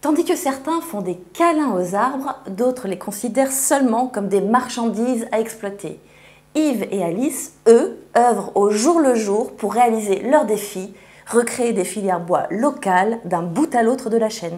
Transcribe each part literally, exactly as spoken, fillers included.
Tandis que certains font des câlins aux arbres, d'autres les considèrent seulement comme des marchandises à exploiter. Yves et Alice, eux, œuvrent au jour le jour pour réaliser leur défi, recréer des filières bois locales d'un bout à l'autre de la chaîne.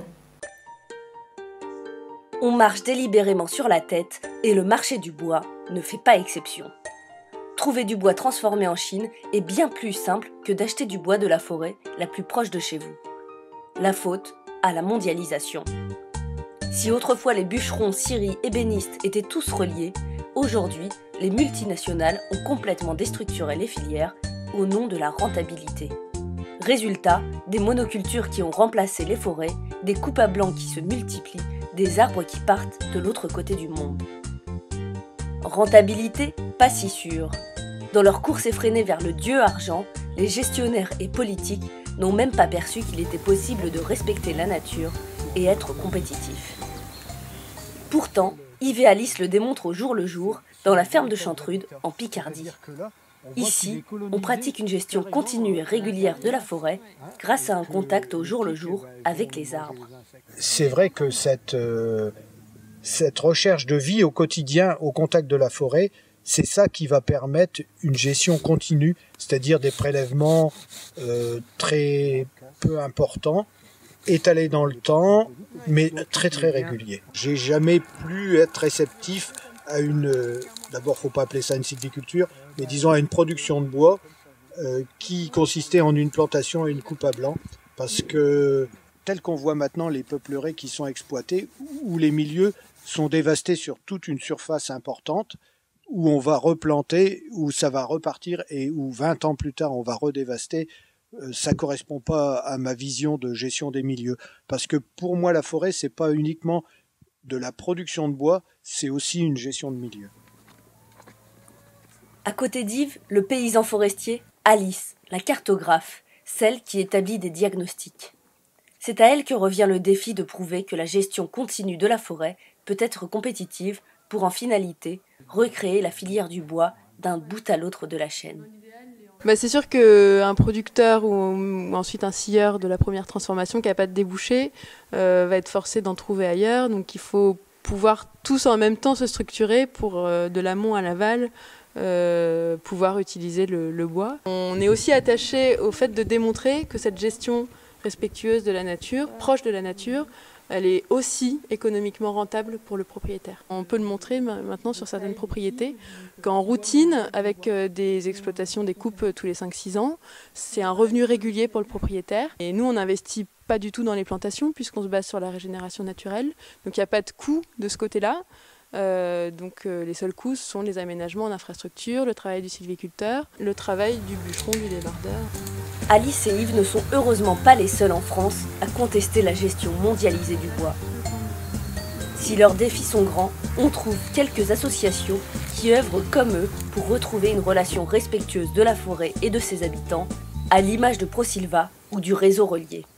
On marche délibérément sur la tête et le marché du bois ne fait pas exception. Trouver du bois transformé en Chine est bien plus simple que d'acheter du bois de la forêt la plus proche de chez vous. La faute à la mondialisation. Si autrefois les bûcherons, scieries, ébénistes étaient tous reliés, aujourd'hui, les multinationales ont complètement déstructuré les filières au nom de la rentabilité. Résultat, des monocultures qui ont remplacé les forêts, des coupes à blanc qui se multiplient, des arbres qui partent de l'autre côté du monde. Rentabilité, pas si sûre. Dans leur course effrénée vers le dieu argent, les gestionnaires et politiques n'ont même pas perçu qu'il était possible de respecter la nature et être compétitif. Pourtant, Yves et Alice le démontrent au jour le jour dans la ferme de Chantrude, en Picardie. Ici, on pratique une gestion continue et régulière de la forêt grâce à un contact au jour le jour avec les arbres. C'est vrai que cette, euh, cette recherche de vie au quotidien, au contact de la forêt, c'est ça qui va permettre une gestion continue, c'est-à-dire des prélèvements euh, très peu importants, étalés dans le temps, mais très très réguliers. J'ai jamais pu être réceptif à une, euh, d'abord faut pas appeler ça une sylviculture, mais disons à une production de bois euh, qui consistait en une plantation et une coupe à blanc, parce que tel qu'on voit maintenant les peupleraies qui sont exploitées, où les milieux sont dévastés sur toute une surface importante, où on va replanter, où ça va repartir et où vingt ans plus tard on va redévaster, euh, ça correspond pas à ma vision de gestion des milieux. Parce que pour moi la forêt c'est pas uniquement de la production de bois, c'est aussi une gestion de milieu. À côté d'Yves, le paysan forestier, Alice, la cartographe, celle qui établit des diagnostics. C'est à elle que revient le défi de prouver que la gestion continue de la forêt peut être compétitive pour en finalité recréer la filière du bois d'un bout à l'autre de la chaîne. Bah c'est sûr qu'un producteur ou, ou ensuite un scieur de la première transformation qui n'a pas de débouché euh, va être forcé d'en trouver ailleurs. Donc il faut pouvoir tous en même temps se structurer pour euh, de l'amont à l'aval euh, pouvoir utiliser le, le bois. On est aussi attaché au fait de démontrer que cette gestion respectueuse de la nature, proche de la nature, elle est aussi économiquement rentable pour le propriétaire. On peut le montrer maintenant sur certaines propriétés qu'en routine, avec des exploitations, des coupes tous les cinq six ans, c'est un revenu régulier pour le propriétaire. Et nous, on n'investit pas du tout dans les plantations puisqu'on se base sur la régénération naturelle. Donc il n'y a pas de coût de ce côté-là. Euh, donc euh, les seuls coûts sont les aménagements d'infrastructures, le travail du sylviculteur, le travail du bûcheron, du débardeur. Alice et Yves ne sont heureusement pas les seuls en France à contester la gestion mondialisée du bois. Si leurs défis sont grands, on trouve quelques associations qui œuvrent comme eux pour retrouver une relation respectueuse de la forêt et de ses habitants, à l'image de ProSylva ou du réseau relié.